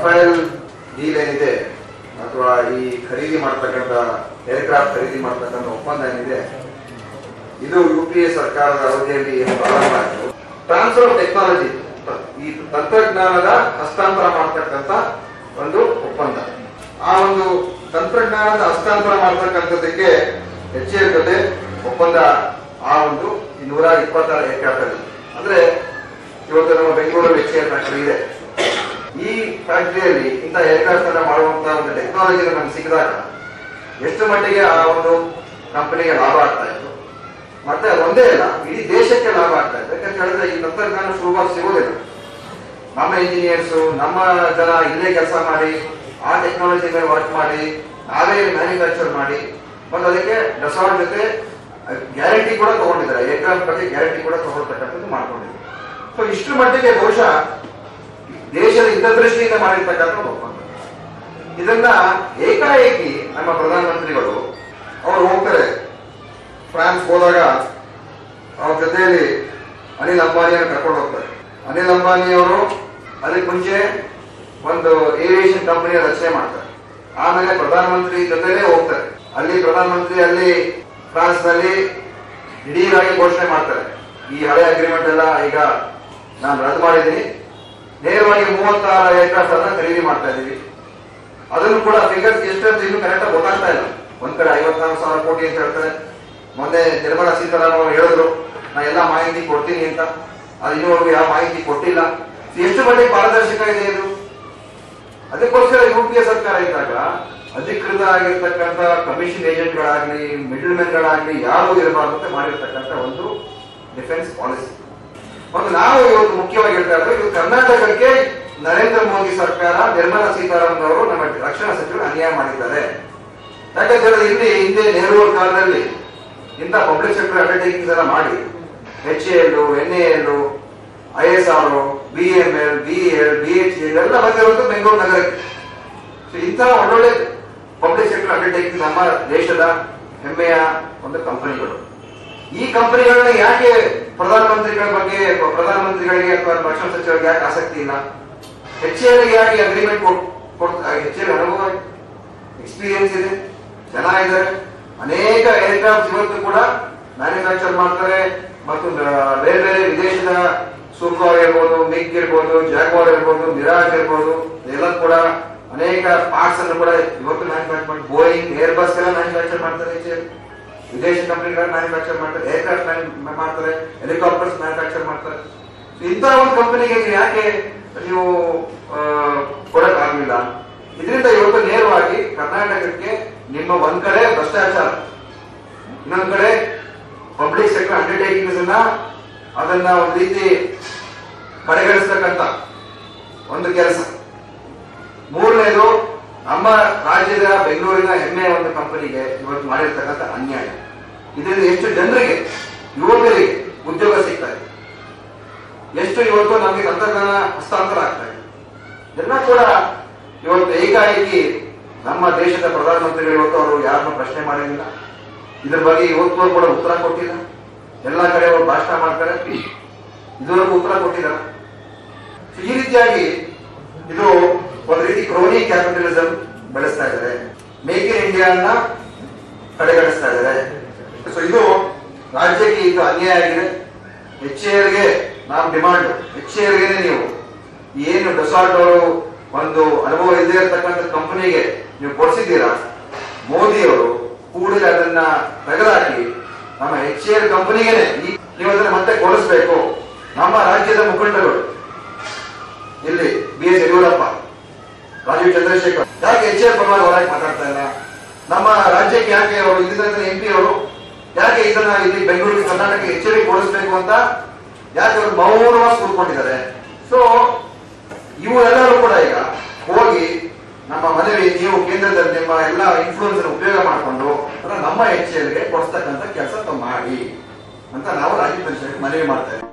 Rafale deal ಏನಿದೆ ಅಥವಾ ಈ ಖರೀದಿ ಮಾಡ್ತಕ್ಕಂಥ ಏರ್ಕ್ರಾಫ್ಟ್ ಖರೀದಿ ಮಾಡ್ತಕ್ಕಂಥ ಒಪ್ಪಂದ ಏನಿದೆ ಇದು UPA ಸರ್ಕಾರದ ಅವಧಿಯಲ್ಲಿ ಪ್ರಾರಂಭ ಆಯಿತು. ಟ್ರಾನ್ಸ್ಫರ್ ಆಫ್ ಟೆಕ್ನಾಲಜಿ, ಈ ತಂತ್ರಜ್ಞಾನದ ಹಸ್ತಾಂತರ ಮಾಡ್ತಕ್ಕಂಥ ಒಂದು ಒಪ್ಪಂದ. ಆ ಒಂದು ತಂತ್ರಜ್ಞಾನದ ಹಸ್ತಾಂತರ ಮಾಡ್ತಕ್ಕಂಥದ್ದಕ್ಕೆ HAL ಜೊತೆ ಒಪ್ಪಂದ ಆ ಒಂದು 126 ಏರ್ಕ್ರಾಫ್ಟ್ ಅಲ್ಲಿ. ಅಂದ್ರೆ ಇವತ್ತು ನಮ್ಮ ಬೆಂಗಳೂರಲ್ಲಿ HAL ಫ್ಯಾಕ್ಟರಿ ಇದೆ. ಈ ಫ್ಯಾಕ್ಟರಿಯಲ್ಲಿ ಇಂಥ ಏರ್ಕ್ರಾಫ್ಟ್ ಅನ್ನ ಮಾಡುವಂತಹ ಒಂದು ಟೆಕ್ನಾಲಜಿ ನಮ್ಗೆ ಸಿಕ್ಕಿದಾಗ ಎಷ್ಟು ಮಟ್ಟಿಗೆ ಆ ಒಂದು ಕಂಪನಿಗೆ ಲಾಭ ಆಗ್ತಾ ಇತ್ತು, ಮತ್ತೆ ಒಂದೇ ಇಲ್ಲ ಇಡೀ ದೇಶಕ್ಕೆ ಲಾಭ ಆಗ್ತಾ ಇದೆ. ಯಾಕಂತ ಹೇಳಿದ್ರೆ ಈ ತಂತ್ರಜ್ಞಾನ ಸುಲಭವಾಗಿ ಸಿಗೋದಿಲ್ಲ. ನಮ್ಮ ಇಂಜಿನಿಯರ್ಸ್, ನಮ್ಮ ಜನ ಇಲ್ಲೇ ಕೆಲಸ ಮಾಡಿ ಆ ಟೆಕ್ನಾಲಜಿ ಮೇಲೆ ವರ್ಕ್ ಮಾಡಿ ನಾವೇ ಮ್ಯಾನುಫ್ಯಾಕ್ಚರ್ ಮಾಡಿ ಮತ್ತು ಅದಕ್ಕೆ ಡಸಾಲ್ಟ್ ಜೊತೆ ಗ್ಯಾರಂಟಿ ಕೂಡ ತಗೊಂಡಿದ್ದಾರೆ. ಏರ್ಕ್ರಾಫ್ಟ್ ಬಗ್ಗೆ ಗ್ಯಾರಂಟಿ ಕೂಡ ತಗೊಳ್ತಕ್ಕಂಥದ್ದು ಮಾಡ್ಕೊಂಡಿದ್ದಾರೆ. ಸೊ ಇಷ್ಟರ ಮಟ್ಟಿಗೆ ಬಹುಶಃ ದೇಶದ ಹಿತದೃಷ್ಟಿಯಿಂದ ಮಾಡಿರ್ತಕ್ಕಂಥ ಒಪ್ಪಂದ. ಇದನ್ನ ಏಕಾಏಕಿ ನಮ್ಮ ಪ್ರಧಾನಮಂತ್ರಿಗಳು ಅವರು ಹೋಗ್ತಾರೆ, ಫ್ರಾನ್ಸ್ ಹೋದಾಗ ಅವ್ರ ಜೊತೆಯಲ್ಲಿ ಅನಿಲ್ ಅಂಬಾನಿಯನ್ನು ಕರ್ಕೊಂಡು ಹೋಗ್ತಾರೆ. ಅನಿಲ್ ಅಂಬಾನಿ ಅವರು ಅದಕ್ಕೆ ಮುಂಚೆ ಒಂದು ಏವಿಯೇಷನ್ ಕಂಪನಿಯ ರಚನೆ ಮಾಡ್ತಾರೆ. ಆಮೇಲೆ ಪ್ರಧಾನಮಂತ್ರಿ ಜೊತೆಲೇ ಹೋಗ್ತಾರೆ. ಅಲ್ಲಿ ಪ್ರಧಾನಮಂತ್ರಿ ಅಲ್ಲಿ ಫ್ರಾನ್ಸ್ ನಲ್ಲಿ ದಿಢೀರಾಗಿ ಘೋಷಣೆ ಮಾಡ್ತಾರೆ, ಈ ಹಳೆ ಅಗ್ರಿಮೆಂಟ್ ಎಲ್ಲ ಈಗ ನಾನು ರದ್ದು ಮಾಡಿದ್ದೀನಿ, ನೇರವಾಗಿ 36 ಏರ್ಕ್ರಾಫ್ಟ್ ಅನ್ನ ಖರೀದಿ ಮಾಡ್ತಾ ಇದೀವಿ. ಅದನ್ನು ಕೂಡ ಫಿಗರ್ಸ್ ಎಷ್ಟಂತ ಇನ್ನು ಕರೆಕ್ಟ್ ಆಗಿ ಗೊತ್ತಾಗ್ತಾ ಇಲ್ಲ. ಒಂದ್ ಕಡೆ 54,000 ಕೋಟಿ ಅಂತ ಹೇಳ್ತಾರೆ. ಮೊನ್ನೆ ನಿರ್ಮಲಾ ಸೀತಾರಾಮನ್ ಅವರು ಹೇಳಿದ್ರು ನಾ ಎಲ್ಲಾ ಮಾಹಿತಿ ಕೊಡ್ತೀನಿ ಅಂತ. ಅದು ಇನ್ನೂವರೆಗೂ ಯಾವ ಮಾಹಿತಿ ಕೊಟ್ಟಿಲ್ಲ. ಎಷ್ಟು ಮಟ್ಟಿಗೆ ಪಾರದರ್ಶಕ ಇದೆ ಇದು? ಅದಕ್ಕೋಸ್ಕರ UPA ಸರ್ಕಾರ ಇದ್ದಾಗ ಅಧಿಕೃತ ಆಗಿರ್ತಕ್ಕಂಥ ಕಮಿಷನ್ ಏಜೆಂಟ್ಗಳಾಗ್ಲಿ ಮಿಡಲ್ ಮ್ಯಾನ್ಗಳಾಗ್ಲಿ ಯಾರು ಇರಬಾರ್ದು ಅಂತ ಮಾಡಿರ್ತಕ್ಕಂಥ ಒಂದು ಡಿಫೆನ್ಸ್ ಪಾಲಿಸಿ. ಮತ್ತು ನಾವು ಇವತ್ತು ಮುಖ್ಯವಾಗಿ ಹೇಳ್ತಾ ಇದ್ದೇವೆ, ಇದು ಕರ್ನಾಟಕಕ್ಕೆ ನರೇಂದ್ರ ಮೋದಿ ಸರ್ಕಾರ, ನಿರ್ಮಲಾ ಸೀತಾರಾಮನ್ ಅವರು ನಮ್ಮ ರಕ್ಷಣಾ ಸಚಿವರು ಅನ್ಯಾಯ ಮಾಡಿದ್ದಾರೆ. ಯಾಕಂತ ಹೇಳಿದ್ರೆ ಇಲ್ಲಿ ಹಿಂದೆ ನೆಹರು ಕಾಲದಲ್ಲಿ ಇಂಥ ಪಬ್ಲಿಕ್ ಸೆಕ್ಟರ್ ಅಂಡರ್ಟೇಕಿಂಗ್ಸ್ ಎಲ್ಲ ಮಾಡಿ HAL, NAL, ISR, BML, BEL, BHEL ಎಲ್ಲ ಬಂದಿರೋದು ಬೆಂಗಳೂರು ನಗರಕ್ಕೆ. ಇಂತಹ ಒಳ್ಳೊಳ್ಳೆ ಪಬ್ಲಿಕ್ ಸೆಕ್ಟರ್ ಅಂಡರ್ಟೇಕಿಂಗ್ ನಮ್ಮ ದೇಶದ ಹೆಮ್ಮೆಯ ಒಂದು ಕಂಪನಿಗಳು. ಈ ಕಂಪನಿಗಳನ್ನ ಯಾಕೆ ಪ್ರಧಾನಮಂತ್ರಿಗಳ ಬಗ್ಗೆ, ಪ್ರಧಾನಮಂತ್ರಿಗಳಿಗೆ ಅಥವಾ ರಕ್ಷಣಾ ಸಚಿವರಿಗೆ ಯಾಕೆ ಆಸಕ್ತಿ ಇಲ್ಲ? HAL ಯಾಕೆ ಅಗ್ರಿಮೆಂಟ್ HAL ಅನುಭವ, ಎಕ್ಸ್ಪೀರಿಯನ್ಸ್ ಇದೆ, ಜನ ಇದ್ದಾರೆ, ಅನೇಕ ಏರ್ಕ್ರಾಫ್ಟ್ ಇವತ್ತು ಕೂಡ ಮ್ಯಾನುಫ್ಯಾಕ್ಚರ್ ಮಾಡ್ತಾರೆ. ಮತ್ತು ಬೇರೆ ಬೇರೆ ವಿದೇಶದ ಸೂಪರ್ ಇರ್ಬೋದು, ಮಿಗ್ ಇರ್ಬೋದು, ಜಾಗ್ವಾರ್ ಇರ್ಬೋದು, ಮಿರಾಜ್ ಇರ್ಬೋದು, ಎಲ್ಲ ಕೂಡ ಅನೇಕ ಪಾರ್ಟ್ಸ್ ಅನ್ನು ಕೂಡ ಇವತ್ತು ಮ್ಯಾನುಫ್ಯಾಕ್ಚರ್ ಮಾಡಿ, ಬೋಯಿಂಗ್, ಏರ್ ಬಸ್ ಎಲ್ಲ ಮ್ಯಾನುಫ್ಯಾಕ್ಚರ್ ಮಾಡ್ತಾರೆ. ವಿದೇಶಿ ಕಂಪನಿಗಳು ಮ್ಯಾನುಫ್ಯಾಕ್ಚರ್ ಮಾಡ್ತಾರೆ, ಏರ್ಕ್ರಾಫ್ಟ್ ಮಾಡ್ತಾರೆ, ಹೆಲಿಕಾಪ್ಟರ್ಸ್ ಮ್ಯಾನುಫ್ಯಾಕ್ಚರ್ ಮಾಡ್ತಾರೆ. ಇಂಥ ಒಂದು ಕಂಪನಿಗೆ ಯಾಕೆ ನೀವು ಕೊಡಕ್ ಆಗ್ಲಿಲ್ಲ? ಇದರಿಂದ ಇವತ್ತು ನೇರವಾಗಿ ಕರ್ನಾಟಕಕ್ಕೆ ನಿಮ್ಮ ಒಂದ್ ಕಡೆ ಭ್ರಷ್ಟಾಚಾರ, ಇನ್ನೊಂದ್ ಕಡೆ ಪಬ್ಲಿಕ್ ಸೆಕ್ಟರ್ ಅಂಡರ್ಟೇಕಿಂಗ್ಸ್ ಅದನ್ನ ಒಂದು ರೀತಿ ಕಡೆಗಣಿಸ್ತಕ್ಕಂಥ ಒಂದು ಕೆಲಸ. ಮೂರನೇದು, ನಮ್ಮ ರಾಜ್ಯದ ಬೆಂಗಳೂರಿನ ಹೆಮ್ಮೆಯ ಒಂದು ಕಂಪನಿಗೆ ಇವತ್ತು ಮಾಡಿರ್ತಕ್ಕಂಥ ಅನ್ಯಾಯ. ಇದರಿಂದ ಎಷ್ಟು ಜನರಿಗೆ, ಯುವಕರಿಗೆ ಉದ್ಯೋಗ ಸಿಗ್ತಾ ಇದೆ, ಎಷ್ಟು ಇವತ್ತು ನಮಗೆ ತಂತ್ರಜ್ಞಾನ ಹಸ್ತಾಂತರ ಆಗ್ತಾ ಇದೆ. ಎಲ್ಲ ಕೂಡ ಇವತ್ತು ಏಕಾಏಕಿ ನಮ್ಮ ದೇಶದ ಪ್ರಧಾನಮಂತ್ರಿಗಳು ಇವತ್ತು ಅವರು ಯಾರನ್ನು ಪ್ರಶ್ನೆ ಮಾಡಿಲ್ಲ. ಇದ್ರ ಬಗ್ಗೆ ಇವತ್ತು ಕೂಡ ಉತ್ತರ ಕೊಟ್ಟಿಲ್ಲ. ಎಲ್ಲ ಕಡೆ ಅವರು ಭಾಷಣ ಮಾಡ್ತಾರೆ, ಇದುವರೆಗೂ ಉತ್ತರ ಕೊಟ್ಟಿದ್ದಾರೆ. ಈ ರೀತಿಯಾಗಿ ಇದು ಒಂದು ರೀತಿ ಕ್ರೋನಿ ಕ್ಯಾಪಿಟಲಿಸಂ ಬೆಳೆಸ್ತಾ ಇದ್ದಾರೆ. ಮೇಕ್ ಇನ್ ಇಂಡಿಯಾ ಅನ್ನ ಕಡೆಗಣಿಸ್ತಾ ಇದ್ದಾರೆ. ಸೊ ಇದು ರಾಜ್ಯಕ್ಕೆ ಇದು ಅನ್ಯಾಯ ಆಗಿದೆ. HALಗೆ ನಾವು ಡಿಮಾಂಡ್, HALಗೆ ನೀವು ಏನು ಡಸಾಲ್ಟ್ ಅವರು ಒಂದು ಅನುಭವ ಇಲ್ಲದೆ ಇರತಕ್ಕಂಥ ಕಂಪನಿಗೆ ನೀವು ಕೊಡಿಸಿದ್ದೀರಾ, ಮೋದಿ ಅವರು ಕೂಡಲೇ ಅದನ್ನ ತೆಗೆದಾಕಿ ನಮ್ಮ HAL ಕಂಪನಿಗೆ ನೀವು ಅದನ್ನ ಮತ್ತೆ ಕೊಡಿಸ್ಬೇಕು. ನಮ್ಮ ರಾಜ್ಯದ ಮುಖಂಡರು ಇಲ್ಲಿ BS ಯಡಿಯೂರಪ್ಪ, ರಾಜೀವ್ ಚಂದ್ರಶೇಖರ್ ಯಾಕೆ HAL ಪರವಾಗಿ ಹೊರಗೆ ಮಾತಾಡ್ತಾ ಇಲ್ಲ? ನಮ್ಮ ರಾಜ್ಯಕ್ಕೆ ಯಾಕೆ ಅವರು ಇದ್ದಂತ MP ಅವರು ಯಾಕೆ ಇದನ್ನ ಇಲ್ಲಿ ಬೆಂಗಳೂರು ಕರ್ನಾಟಕ HAL ಕೊಡಿಸ್ಬೇಕು ಅಂತ ಯಾಕೆ ಅವರು ಮೌನವಾಗಿ ಕೂತ್ಕೊಂಡಿದ್ದಾರೆ? ಸೊ ಇವೆಲ್ಲರೂ ಕೂಡ ಈಗ ಹೋಗಿ ನಮ್ಮ ಮನವಿ, ನೀವು ಕೇಂದ್ರದಲ್ಲಿ ನಿಮ್ಮ ಎಲ್ಲ ಇನ್ಫ್ಲೂಯೆನ್ಸ್ ಉಪಯೋಗ ಮಾಡಿಕೊಂಡು ನಮ್ಮ HALಗೆ ಕೊಡಿಸ್ತಕ್ಕಂಥ ಕೆಲಸ ಮಾಡಿ ಅಂತ ನಾವು ರಾಜ್ಯ ಪರಿಷತ್ಗೆ ಮನವಿ ಮಾಡ್ತಾ ಇದ್ದೀವಿ.